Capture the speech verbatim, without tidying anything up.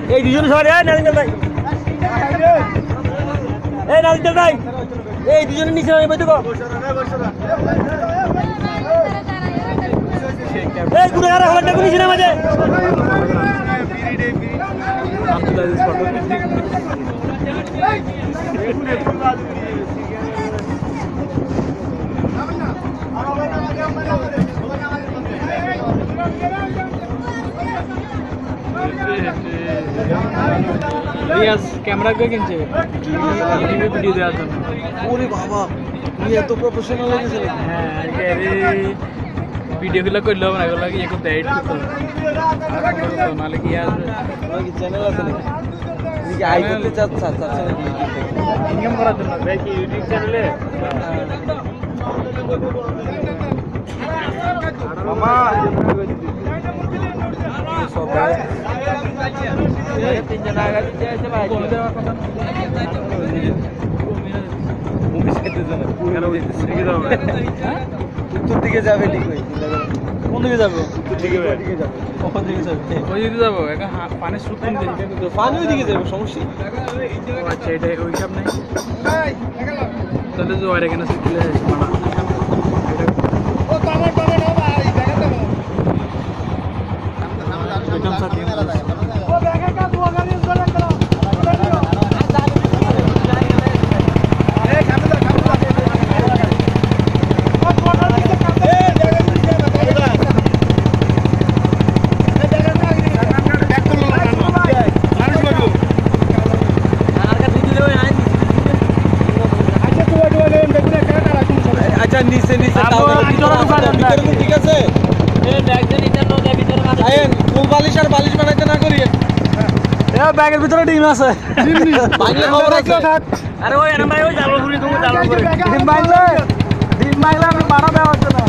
এই দুজন সরে নালিন্দর ভাই এই নালিন্দর ভাই এই দুজনের নিচে নামে বই দেবো এই গুণাগার হলটা কোন নিচে নামে দে রিয়াজ ক্যামেরা কে কিনছে ভিডিও দেওয়ার জন্য ওরে বাবা তুই এত প্রফেশনাল হয়ে গেছিস হ্যাঁ আরে ভিডিওগুলো করলে হবে না এগুলো কি একটু এডিট করতে হবে নাহলে কি আর কি চ্যানেল আছে নাকি তুই কি আই করতে চাচ্ছ চাচ্ছ ইনকাম করার জন্য ভাই কি ইউটিউব চ্যানেলে মামা সবাই তিনজন আগা দিতে আছে ভাই কমে দেওয়ার কথা মুভিস খেতে জানা কেন বুঝতেছিস কি দাও উত্তর দিকে যাবে ঠিক হই কোন দিকে যাবে উত্তর দিকে দিকে যাবে কোন দিকে যাবে ওই দিকে যাবো এখন পানির স্রোত কমতে পানি ওই দিকে যাবে সমস্যা আচ্ছা এটা ওই হিসাব নেই তাহলে যে ওর এখানে শিখলে মানা ও টমেটো টমেটো ভাই দেখা দাও একদম সাথে ও দেখা কা দুয়া গাড়ি করে করো এই খাবে দাও খাবে দাও ও কোটার দিকে কাটে এই জায়গা দিকে কাটে এই জায়গা না ব্যাক করলো না মানুষ বলো আর কা দিলে ওই আইন আচ্ছা তো ওই ওই দেখুন কাটা রাখুন আচ্ছা নিচে নিচে তাও ঠিক আছে এই ব্যাগটা নিচে লো দে ভিতরে মাথা আইন ফুল বালিশ আর বালিশ বানাইতে না করি এ ব্যাগের ভিতরে ডিম আছে ডিম ভাঙলে খবর আছে আরে ওই এনা ভাই ওই জালপুরি তুমি জালপুরি ডিম ভাঙলে ডিম ভাঙলে আমি মারা দেওয়া হচ্ছে না